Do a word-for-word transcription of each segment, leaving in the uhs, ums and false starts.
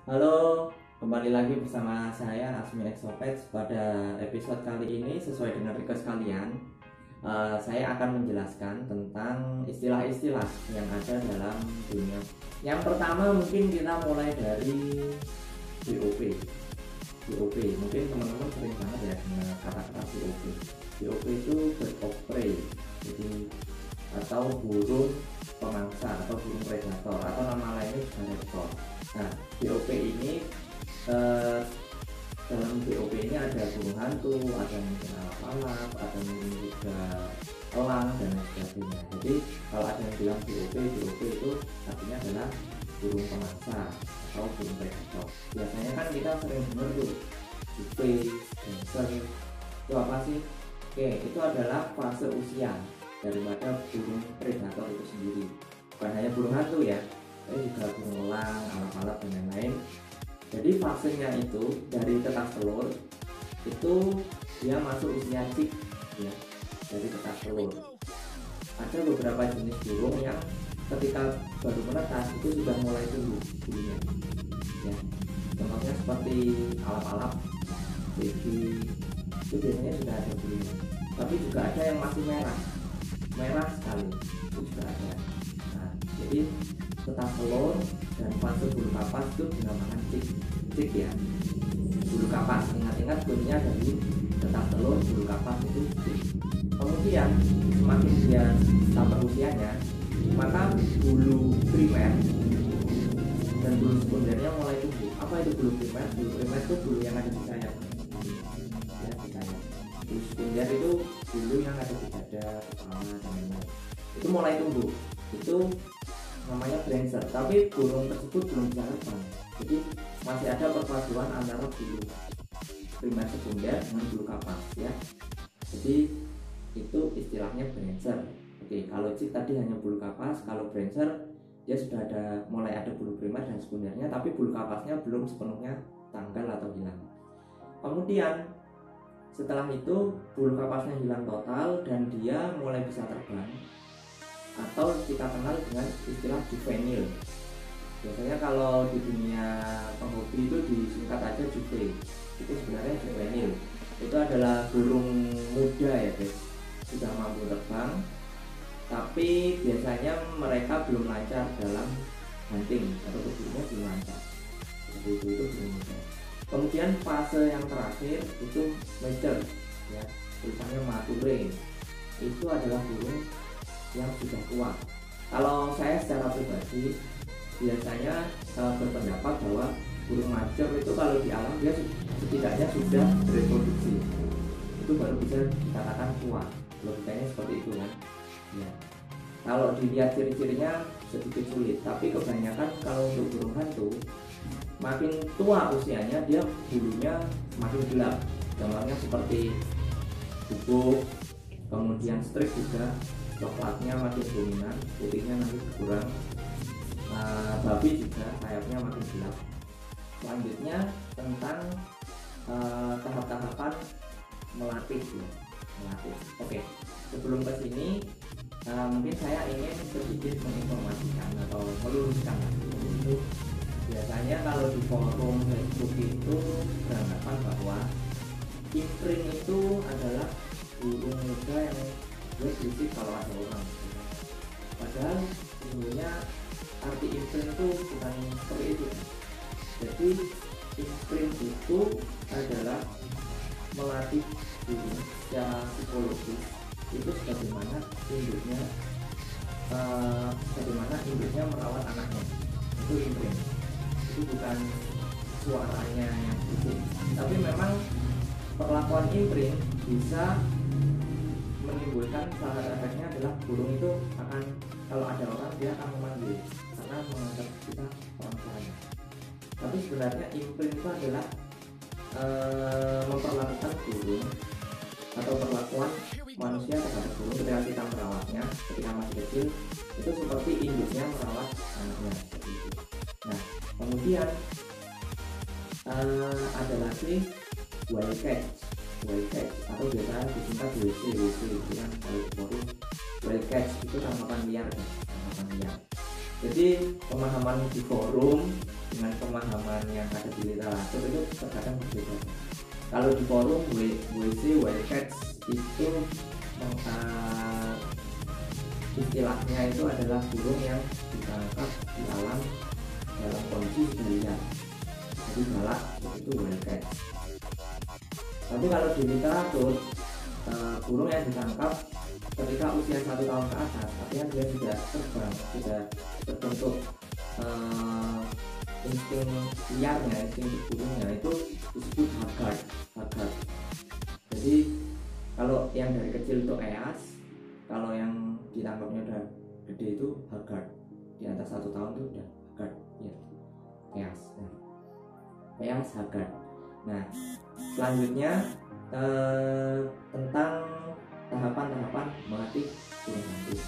Halo, kembali lagi bersama saya Asmi Exopets. Pada episode kali ini sesuai dengan request kalian, uh, saya akan menjelaskan tentang istilah-istilah yang ada dalam dunia. Yang pertama mungkin kita mulai dari B O P. B O P, mungkin teman-teman sering banget ya dengar kata-kata B O P. B O P itu bird of prey, jadi atau burung pemangsa atau burung predator atau nama lainnya juga raptor. Nah, B O P ini eh, dalam B O P ini ada burung hantu, ada mungkin alap-alap, ada mungkin juga elang dan lain sebagainya. Jadi kalau ada yang bilang B O P, B O P itu artinya adalah burung pemangsa atau burung predator. Biasanya kan kita sering dengar tuh jupe, dancer, itu apa sih? Oke, itu adalah fase usia daripada burung predator itu sendiri. Bukan hanya burung hantu ya, tapi juga burung elang, alap-alap dan lain-lain. Jadi fasenya itu dari tetas telur itu dia masuk usia cik ya, dari tetas telur. Ada beberapa jenis burung yang ketika baru menetas itu sudah mulai tumbuh bulunya ya. Contohnya seperti alap-alap, baby, itu biasanya sudah ada bulunya. Tapi juga ada yang masih merah, merah sekali, itu juga ada. Nah, jadi tetas telur dan fase bulu kapas itu dinamakan cik, cik ya. Bulu kapas, ingat-ingat bunyinya dari tetas telur, bulu kapas itu cik. Kemudian semakin dia tambah usianya, maka bulu primer dan bulu sekundernya mulai tumbuh. Apa itu bulu primer? Bulu primer itu bulu yang ada di sayap. Ya, di sayap. Bulu sekunder itu bulu yang ada di dada, kepala dan lain-lain. Itu mulai tumbuh. Itu namanya brancher, tapi burung tersebut belum bisa terbang. Jadi masih ada perpaduan antara bulu primer sekunder dengan bulu kapas ya. Jadi itu istilahnya brancher. Oke, kalau cik tadi hanya bulu kapas, kalau brancher dia sudah ada mulai ada bulu primer dan sekundernya, tapi bulu kapasnya belum sepenuhnya tanggal atau hilang. Kemudian setelah itu bulu kapasnya hilang total dan dia mulai bisa terbang, atau kita kenal dengan istilah juvenil. Biasanya kalau di dunia penghobi itu disingkat aja juve. Itu sebenarnya juvenil. Itu adalah burung muda ya guys, sudah mampu terbang, tapi biasanya mereka belum lancar dalam hunting atau berburu belum lancar. Jadi itu itu burung muda. Kemudian fase yang terakhir itu mature ya, tulisannya mature. Itu adalah burung yang sudah tua. Kalau saya secara pribadi biasanya uh, berpendapat bahwa burung mature itu kalau di alam dia setidaknya sudah bereproduksi, itu baru bisa dikatakan tua. Logikanya seperti itu kan ya. Kalau dilihat ciri-cirinya sedikit sulit, tapi kebanyakan kalau untuk burung hantu makin tua usianya dia bulunya makin gelap, gambarnya seperti bubuk, kemudian strik juga coklatnya makin dominan, putihnya nanti berkurang. Nah, babi juga sayapnya makin gelap. Selanjutnya tentang uh, tahap-tahapan melatih ya, melatih. Oke, sebelum ke sini uh, mungkin saya ingin sedikit menginformasikan atau meluruskan itu. Biasanya kalau di forum Facebook itu beranggapan bahwa imprint itu adalah burung muda yang dia berisik kalau ada orang. Padahal sesungguhnya arti imprint itu bukan seperti itu. Jadi imprint itu adalah melatih burung secara psikologis, itu bagaimana induknya uh, bagaimana induknya merawat anaknya, itu imprint. Itu bukan suaranya yang berisik, tapi memang perlakuan imprint bisa menimbulkan salah satu efeknya adalah burung itu akan, kalau ada orang dia akan memanggil karena menganggap kita orang tuanya. Tapi sebenarnya imprint itu adalah e, memperlakukan burung atau perlakuan manusia terhadap burung ketika kita merawatnya ketika masih kecil itu seperti induknya merawat anaknya seperti itu. Nah, kemudian e, ada lagi wild catch. Wild catch atau biasa disingkat W C, W C itu kan kalau di forum. Wild catch itu tangkapan liar kan, tangkapan liar. Jadi pemahaman di forum dengan pemahaman yang ada di literatur itu terkadang berbeda. Kalau di forum W C wildcats itu uh, istilahnya itu adalah burung yang ditangkap di alam dalam kondisi sudah liar, jadi galak, itu wildcat. Tapi kalau di literatur uh, burung yang ditangkap ketika usia satu tahun ke atas, artinya dia sudah terbang, sudah terbentuk uh, insting liarnya, insting burungnya, itu disebut haggard. haggard. Jadi kalau yang dari kecil itu eas, kalau yang ditangkapnya udah gede itu haggard. Di atas satu tahun itu udah haggard, ya, eas. Nah, eas haggard. Nah, selanjutnya eh, tentang tahapan-tahapan melatih burung hantu.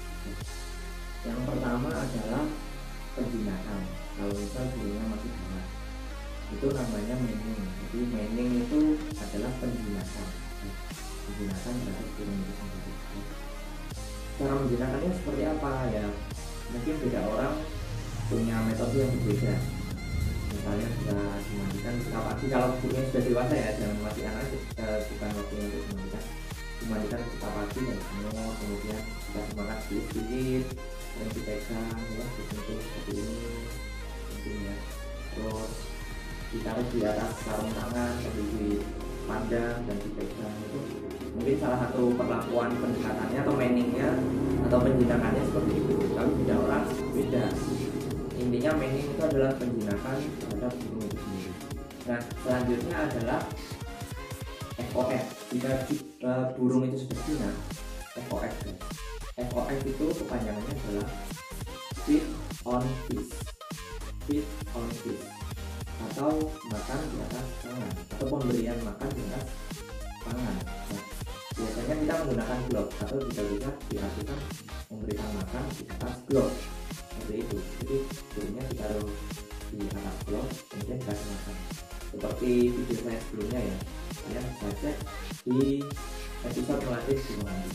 Yang pertama adalah penjinakan. Kalau misal burungnya masih hangat, itu namanya manning. Jadi manning itu adalah penjinakan. Penjinakan terhadap burung itu sendiri. Cara menjinakannya seperti apa ya? Mungkin beda orang punya metode yang berbeda. Misalnya bisa dimandikan ketika pagi, kalau burungnya sudah dewasa ya, jangan masih anak, eh, bukan waktunya untuk dimandikan. Dimandikan ketika pagi dan semua, kemudian dikasih makan sedikit-sedikit, sering dipegang ya, disentuh seperti ini mungkin ya. Terus ditaruh di atas sarung tangan sambil dipandang dan dipegang, itu mungkin salah satu perlakuan pendekatannya atau maningnya atau penjinakannya seperti itu. Tapi beda orang beda. Intinya manning itu adalah penjinakan terhadap burung itu sendiri. Nah, selanjutnya adalah F O F. Jika uh, burung itu sudah jinak, F O F guys. F O F itu kepanjangannya adalah feed on fish. Feed on fish atau makan di atas tangan, atau pemberian makan di atas tangan. Nah, biasanya kita menggunakan glove, atau bisa bisa diartikan memberikan makan di atas glove, seperti itu. Jadi burungnya ditaruh di atas glove, kemudian dikasih makan. Seperti video saya sebelumnya ya, kalian bisa cek di episode melatih burung hantu.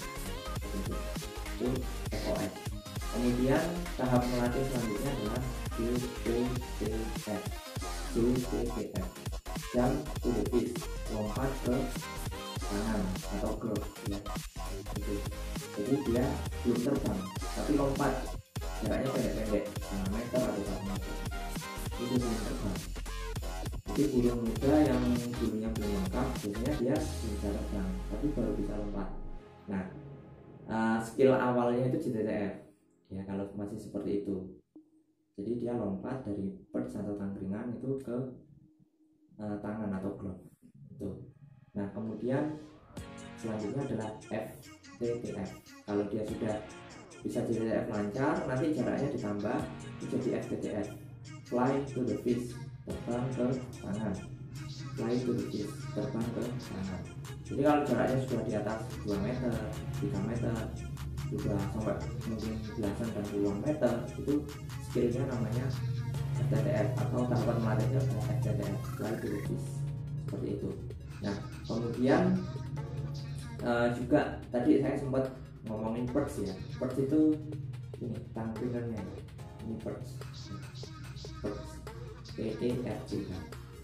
Itu F O F. Kemudian tahap melatih selanjutnya adalah J P P F. J P P F. Jump to the fish, lompat ke tangan atau glove ya. Gitu. Jadi dia belum terbang, tapi lompat, jaraknya pendek-pendek, setengah meter atau satu meter. Itu belum terbang. Jadi burung muda yang bulunya belum lengkap, biasanya dia bisa terbang, tapi baru bisa lompat. Nah, uh, skill awalnya itu J T T F ya, kalau masih seperti itu. Jadi dia lompat dari perch atau tangkringan itu ke uh, tangan atau glove itu. Nah, kemudian selanjutnya adalah F T T F. Kalau dia sudah bisa J T T F lancar, nanti jaraknya ditambah jadi F T T F, fly to the fish, terbang ke tangan. Fly to the fish, terbang ke tangan. Jadi kalau jaraknya sudah di atas dua meter, tiga meter, sudah sampai mungkin belasan dan puluhan meter, itu skillnya namanya F T T F, atau tahapan melatihnya adalah F T T F, fly to the fish, seperti itu. Nah, kemudian uh, juga tadi saya sempat ngomongin perch ya. Perch itu ini tangkringannya, ini perch, perch, P E R C H.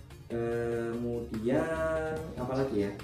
Kemudian apa lagi ya?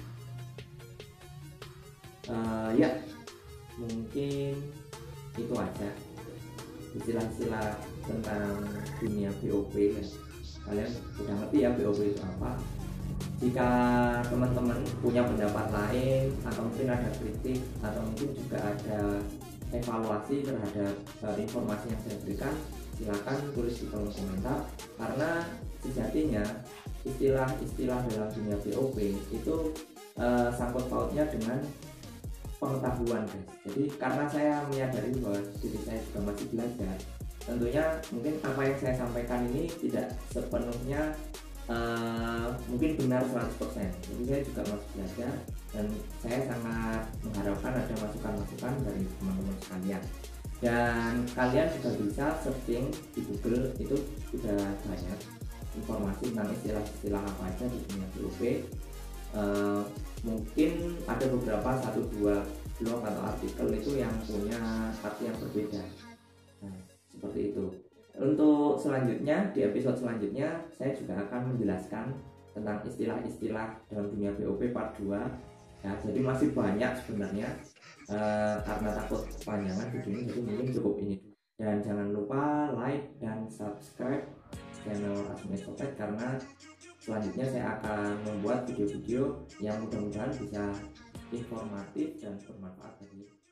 Uh, ya mungkin itu aja istilah-istilah tentang dunia B O P ya. Kalian udah ngerti ya B O P itu apa. Jika teman-teman punya pendapat lain, atau mungkin ada kritik, atau mungkin juga ada evaluasi terhadap uh, informasi yang saya berikan, silakan tulis di kolom komentar. Karena sejatinya istilah-istilah dalam dunia B O P itu uh, sangkut pautnya dengan pengetahuan guys. Jadi karena saya menyadari bahwa diri saya juga masih belajar, tentunya mungkin apa yang saya sampaikan ini tidak sepenuhnya uh, mungkin benar seratus persen. Jadi saya juga masih belajar, dan saya sangat mengharapkan ada masukan-masukan dari teman-teman sekalian. Dan kalian juga bisa searching di Google, itu sudah banyak informasi tentang istilah-istilah apa aja di dunia B O P. Uh, mungkin ada beberapa satu dua blog atau artikel itu yang punya arti yang berbeda. Nah, seperti itu. Untuk selanjutnya, di episode selanjutnya saya juga akan menjelaskan tentang istilah-istilah dalam dunia B O P part dua ya. Jadi masih banyak sebenarnya, e, karena takut kepanjangan video ini, jadi mungkin cukup ini. Dan jangan lupa like dan subscribe channel Asmi Exopet, karena selanjutnya saya akan membuat video-video yang mudah-mudahan bisa informatif dan bermanfaat bagi